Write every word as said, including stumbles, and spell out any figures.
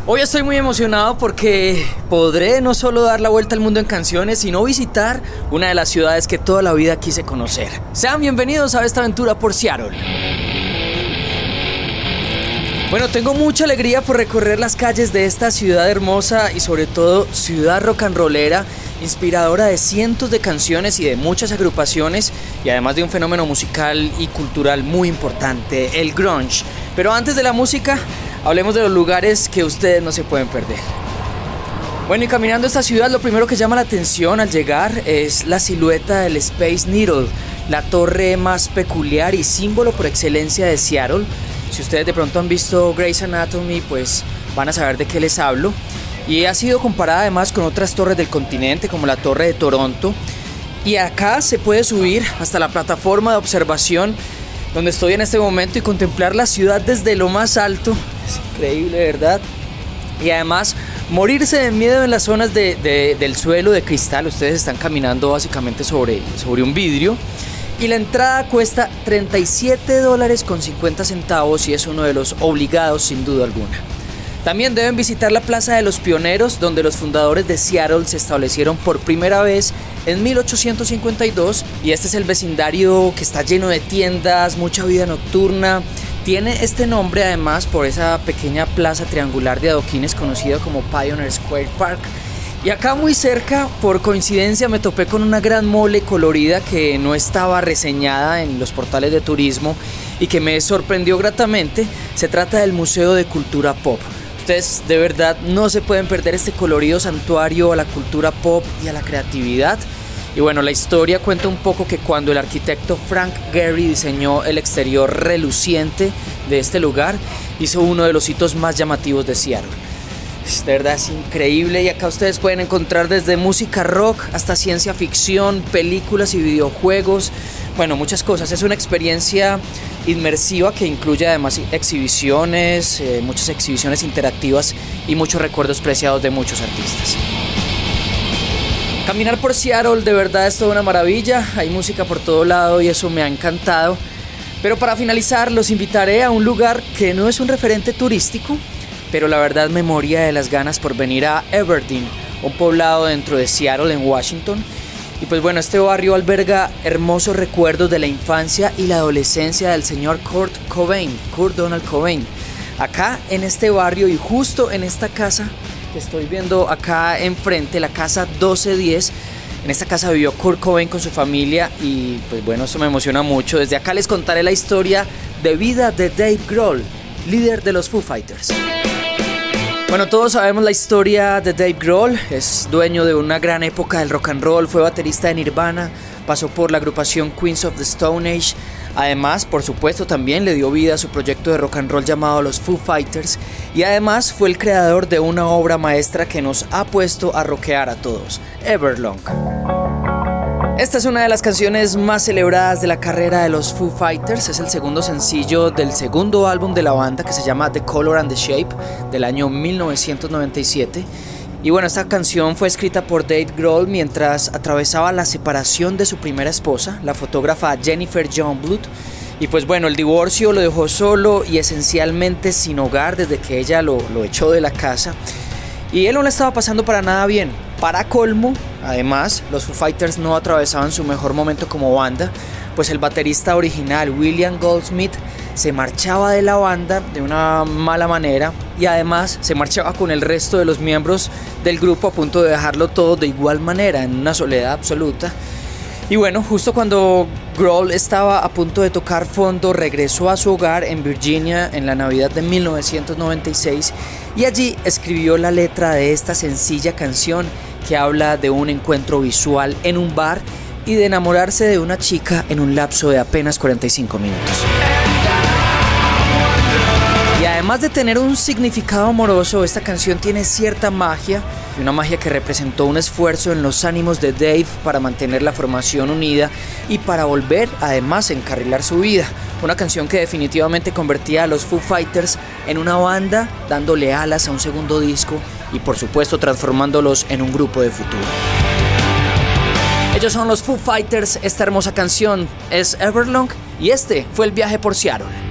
Hoy estoy muy emocionado porque podré no solo dar la vuelta al mundo en canciones, sino visitar una de las ciudades que toda la vida quise conocer. Sean bienvenidos a esta aventura por Seattle. Bueno, tengo mucha alegría por recorrer las calles de esta ciudad hermosa y sobre todo ciudad rock and rollera, inspiradora de cientos de canciones y de muchas agrupaciones, y además de un fenómeno musical y cultural muy importante, el grunge. Pero antes de la música, hablemos de los lugares que ustedes no se pueden perder. Bueno, y caminando esta ciudad, lo primero que llama la atención al llegar es la silueta del Space Needle, la torre más peculiar y símbolo por excelencia de Seattle. Si ustedes de pronto han visto Grey's Anatomy, pues van a saber de qué les hablo. Y ha sido comparada además con otras torres del continente, como la Torre de Toronto. Y acá se puede subir hasta la plataforma de observación donde estoy en este momento y contemplar la ciudad desde lo más alto. Es increíble, ¿verdad? Y además morirse de miedo en las zonas de, de, del suelo de cristal. Ustedes están caminando básicamente sobre, sobre un vidrio. Y la entrada cuesta treinta y siete dólares con cincuenta centavos y es uno de los obligados sin duda alguna. También deben visitar la Plaza de los Pioneros, donde los fundadores de Seattle se establecieron por primera vez en mil ochocientos cincuenta y dos. Y este es el vecindario que está lleno de tiendas, mucha vida nocturna. Tiene este nombre además por esa pequeña plaza triangular de adoquines conocida como Pioneer Square Park. Y acá muy cerca, por coincidencia, me topé con una gran mole colorida que no estaba reseñada en los portales de turismo y que me sorprendió gratamente. Se trata del Museo de Cultura Pop. Ustedes de verdad no se pueden perder este colorido santuario a la cultura pop y a la creatividad. Y bueno, la historia cuenta un poco que cuando el arquitecto Frank Gehry diseñó el exterior reluciente de este lugar, hizo uno de los hitos más llamativos de Seattle. De verdad es increíble, y acá ustedes pueden encontrar desde música rock hasta ciencia ficción, películas y videojuegos, bueno, muchas cosas. Es una experiencia inmersiva que incluye además exhibiciones, eh, muchas exhibiciones interactivas y muchos recuerdos preciados de muchos artistas. Caminar por Seattle de verdad es toda una maravilla, hay música por todo lado y eso me ha encantado. Pero para finalizar los invitaré a un lugar que no es un referente turístico, pero la verdad me moría de las ganas por venir a Aberdeen, un poblado dentro de Seattle en Washington. Y pues bueno, este barrio alberga hermosos recuerdos de la infancia y la adolescencia del señor Kurt Cobain, Kurt Donald Cobain. Acá en este barrio y justo en esta casa que estoy viendo acá enfrente, la casa doce diez, en esta casa vivió Kurt Cobain con su familia y pues bueno, esto me emociona mucho. Desde acá les contaré la historia de vida de Dave Grohl, líder de los Foo Fighters. Bueno, todos sabemos la historia de Dave Grohl. Es dueño de una gran época del rock and roll, fue baterista de Nirvana, pasó por la agrupación Queens of the Stone Age. Además, por supuesto, también le dio vida a su proyecto de rock and roll llamado los Foo Fighters. Y además fue el creador de una obra maestra que nos ha puesto a rockear a todos, Everlong. Esta es una de las canciones más celebradas de la carrera de los Foo Fighters. Es el segundo sencillo del segundo álbum de la banda, que se llama The Color and the Shape, del año mil novecientos noventa y siete. Y bueno, esta canción fue escrita por Dave Grohl mientras atravesaba la separación de su primera esposa, la fotógrafa Jennifer Youngblood. Y pues bueno, el divorcio lo dejó solo y esencialmente sin hogar desde que ella lo, lo echó de la casa. Y él no le estaba pasando para nada bien. Para colmo, además, los Foo Fighters no atravesaban su mejor momento como banda, pues el baterista original William Goldsmith se marchaba de la banda de una mala manera y además se marchaba con el resto de los miembros del grupo a punto de dejarlo todo de igual manera, en una soledad absoluta. Y bueno, justo cuando Grohl estaba a punto de tocar fondo, regresó a su hogar en Virginia en la Navidad de mil novecientos noventa y seis y allí escribió la letra de esta sencilla canción que habla de un encuentro visual en un bar y de enamorarse de una chica en un lapso de apenas cuarenta y cinco minutos. Y además de tener un significado amoroso, esta canción tiene cierta magia, y una magia que representó un esfuerzo en los ánimos de Dave para mantener la formación unida y para volver además a encarrilar su vida. Una canción que definitivamente convertía a los Foo Fighters en una banda, dándole alas a un segundo disco y por supuesto transformándolos en un grupo de futuro. Ellos son los Foo Fighters, esta hermosa canción es Everlong y este fue el viaje por Seattle.